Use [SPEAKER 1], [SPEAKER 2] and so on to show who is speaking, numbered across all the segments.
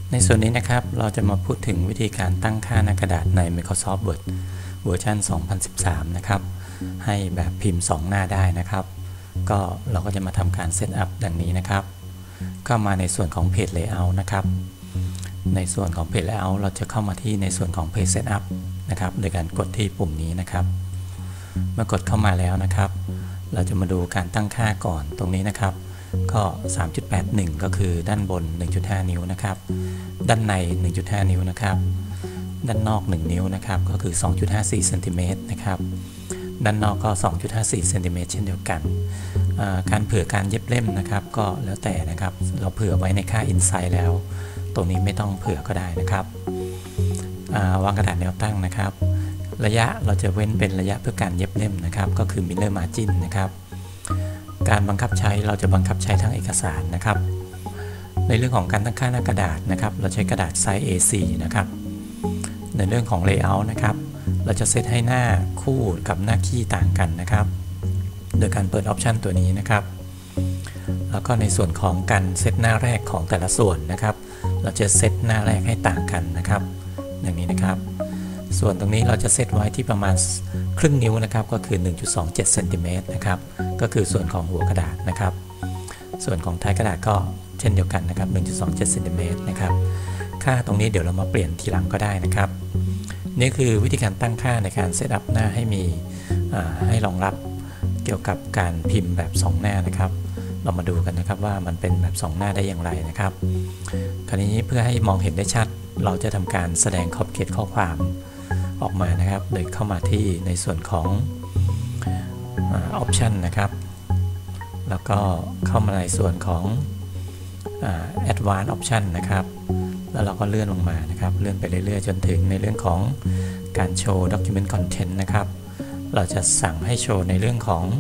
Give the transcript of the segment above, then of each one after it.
[SPEAKER 1] ในส่วนนี้นะครับเราจะมาพูดถึงวิธีการตั้งค่าหน้ากระดาษใน Microsoft Word เวอร์ชัน 2013 นะครับให้แบบพิมพ์ 2 หน้าได้นะครับก็เราก็จะมาทำการเซตอัพดังนี้นะครับเข้ามาในส่วนของ Page Layout นะครับในส่วนของ Page Layout เราจะเข้ามาที่ในส่วนของ Page Setup นะครับโดยการกดที่ปุ่มนี้นะครับเมื่อกดเข้ามาแล้วนะครับเราจะมาดูการตั้งค่าก่อนตรงนี้นะครับก็ 3.81 ก็คือด้านบน 1.5 นิ้วนะครับด้านใน 1.5 นิ้วนะครับด้านนอก 1 นิ้วนะครับก็คือ 2.54 เซนติเมตรนะครับด้านนอกก็ 2.54 เซนติเมตรเช่นเดียวกันการเผื่อการเย็บเล่มนะครับก็แล้วแต่นะครับเราเผื่อไว้ในค่า Insight แล้วตรงนี้ไม่ต้องเผื่อก็ได้นะครับวางกระดาษแนวตั้งนะครับระยะเราจะเว้นเป็นระยะเพื่อการเย็บเล่มนะครับก็คือ Miller Margin นะครับการบังคับใช้เราจะบังคับใช้ทั้งเอกสารนะครับในเรื่องของการตั้งค่าหน้ากระดาษนะครับเราใช้กระดาษไซส์ A4 นะครับในเรื่องของ Layout นะครับเราจะเซตให้หน้าคู่กับหน้าคี่ต่างกันนะครับโดยการเปิดออปชันตัวนี้นะครับแล้วก็ในส่วนของการเซตหน้าแรกของแต่ละส่วนนะครับเราจะเซตหน้าแรกให้ต่างกันนะครับอย่างนี้นะครับส่วนตรงนี้เราจะเซตไว้ที่ประมาณครึ่งนิ้วนะครับก็คือ 1.27 เซนติเมตรนะครับก็คือส่วนของหัวกระดาษนะครับส่วนของท้ายกระดาษก็เช่นเดียวกันนะครับ 1.27 เซนติเมตรนะครับค่าตรงนี้เดี๋ยวเรามาเปลี่ยนทีหลังก็ได้นะครับนี่คือวิธีการตั้งค่าในการเซตอัพหน้าให้มีให้รองรับเกี่ยวกับการพิมพ์แบบ 2 หน้านะครับเรามาดูกันนะครับว่ามันเป็นแบบ 2 หน้าได้อย่างไรนะครับคราวนี้เพื่อให้มองเห็นได้ชัดเราจะทำการแสดงขอบเขตข้อความออกมานะครับโดยเข้ามาที่ในส่วนของOption นะครับแล้วก็เข้ามาในส่วนของAdvanced Option นะครับแล้วเราก็เลื่อนลงมานะครับเลื่อนไปเรื่อยๆจนถึงในเรื่องของการโชว์ Document Content นะครับเราจะสั่งให้โชว์ในเรื่องของ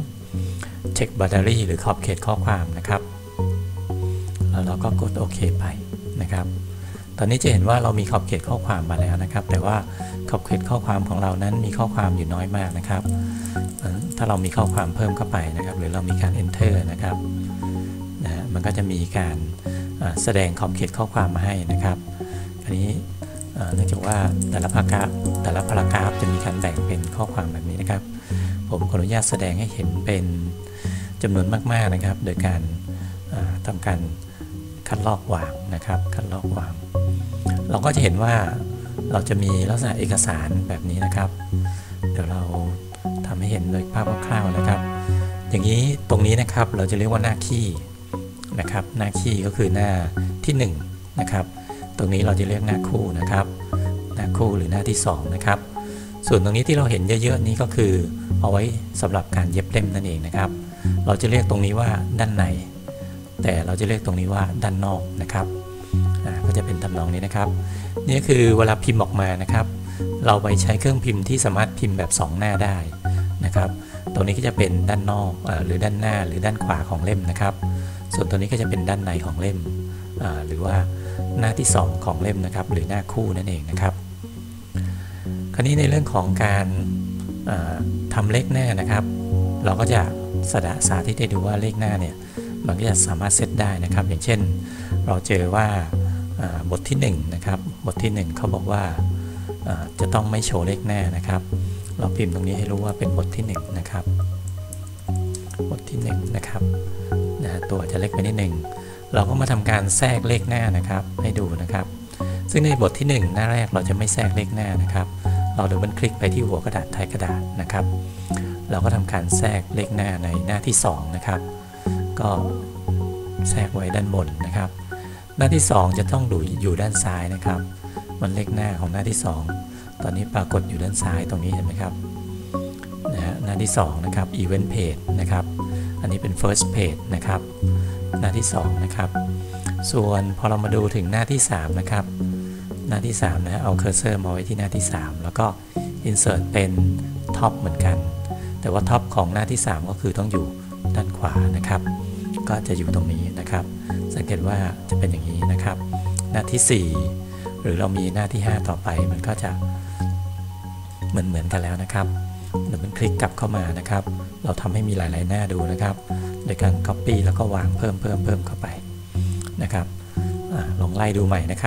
[SPEAKER 1] Text Boundary หรือขอบเขตข้อความนะครับแล้วเราก็กดโอเคไปนะครับตอนนี้จะเห็นว่าเรามีขอบเขตข้อความมาแล้วนะครับแต่ว่าขอบเขตข้อความของเรานั้นมีข้อความอยู่น้อยมากนะครับถ้าเรามีข้อความเพิ่มเข้าไปนะครับหรือเรามีการ Enter นะครับมันก็จะมีการแสดงขอบเขตข้อความมาให้นะครับอันนี้เนื่องจากว่าแต่ละพารากราฟจะมีการแบ่งเป็นข้อความแบบนี้นะครับผมขออนุญาตแสดงให้เห็นเป็นจำนวนมากๆนะครับโดยการทำการคัดลอกวางนะครับคัดลอกวางเราก็จะเห็นว่าเราจะมีลักษณะเอกสารแบบนี้นะครับเดี๋ยวเราทำให้เห็นโดยภาพคร่าวๆนะครับอย่างนี้ตรงนี้นะครับเราจะเรียกว่าหน้าคี่นะครับหน้าคี่ก็คือหน้าที่1นะครับตรงนี้เราจะเรียกหน้าคู่นะครับหน้าคู่หรือหน้าที่2นะครับส่วนตรงนี้ที่เราเห็นเยอะๆนี้ก็คือเอาไว้สำหรับการเย็บเล่มนั่นเองนะครับเราจะเรียกตรงนี้ว่าด้านในแต่เราจะเรียกตรงนี้ว่าด้านนอกนะครับก็จะเป็นทำนองนี้นะครับนี่คือเวลาพิมพ์ออกมานะครับเราไปใช้เครื่องพิมพ์ที่สามารถพิมพ์แบบ2 หน้าได้นะครับตรงนี้ก็จะเป็นด้านนอกหรือด้านหน้าหรือด้านขวาของเล่มนะครับส่วนตัวนี้ก็จะเป็นด้านในของเล่มหรือว่าหน้าที่2ของเล่มนะครับหรือหน้าคู่นั่นเองนะครับคราวนี้ในเรื่องของการทำเลขหน้านะครับเราก็จะสาธิตให้ดูว่าเลขหน้าเนี่ยมันก็จะสามารถเซตได้นะครับอย่างเช่นเราเจอว่าบทที่1นะครับบทที่1เขาบอกว่าจะต้องไม่โชว์เลขหน้านะครับเราพิมพ์ตรงนี้ให้รู้ว่าเป็นบทที่1นะครับบทที่1นะครับตัวจะเล็กไปนิดหนึ่งเราก็มาทำการแทรกเลขหน้านะครับให้ดูนะครับซึ่งในบทที่1หน้าแรกเราจะไม่แทรกเลขหน้านะครับเราดับเบิลคลิกไปที่หัวกระดาษท้ายกระดาษนะครับเราก็ทำการแทรกเลขหน้าในหน้าที่2นะครับก็แทรกไว้ด้านบนนะครับหน้าที่2จะต้องอยู่ด้านซ้ายนะครับมันเลขหน้าของหน้าที่2ตอนนี้ปรากฏอยู่ด้านซ้ายตรงนี้เห็นไหมครับหน้าที่2นะครับ Event Page นะครับอันนี้เป็น First Page นะครับหน้าที่2นะครับส่วนพอเรามาดูถึงหน้าที่3นะครับหน้าที่3นะเอาเคอร์เซอร์มาไว้ที่หน้าที่3แล้วก็ Insert เป็นท็อปเหมือนกันแต่ว่าท็อปของหน้าที่3ก็คือต้องอยู่ด้านขวานะครับก็จะอยู่ตรงนี้นะครับสังเกตว่าจะเป็นอย่างนี้นะครับหน้าที่4หรือเรามีหน้าที่5ต่อไปมันก็จะเหมือนกันแล้วนะครับเดี๋ยวมันคลิกกลับเข้ามานะครับเราทำให้มีหลายๆหน้าดูนะครับโดยการ Copy แล้วก็วางเพิ่มเข้าไปนะครับลองไล่ดูใหม่นะครับ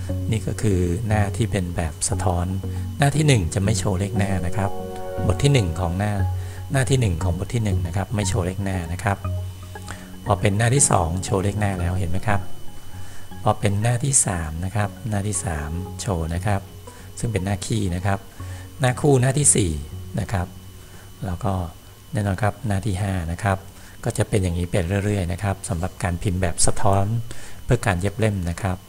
[SPEAKER 1] นี่ก็คือหน้าที่เป็นแบบสะท้อนหน้าที่ 1 จะไม่โชว์เลขหน้านะครับบทที่ 1 ของหน้าที่ 1 ของบทที่ 1นะครับไม่โชว์เลขหน้านะครับพอเป็นหน้าที่ 2 โชว์เลขหน้าแล้วเห็นไหมครับพอเป็นหน้าที่ 3นะครับหน้าที่ 3 โชว์นะครับซึ่งเป็นหน้าคีย์นะครับหน้าคู่หน้าที่4นะครับแล้วก็แน่นอนครับหน้าที่5นะครับก็จะเป็นอย่างนี้ไปเรื่อยๆนะครับสำหรับการพิมพ์แบบสะท้อนเพื่อการเย็บเล่มนะครับ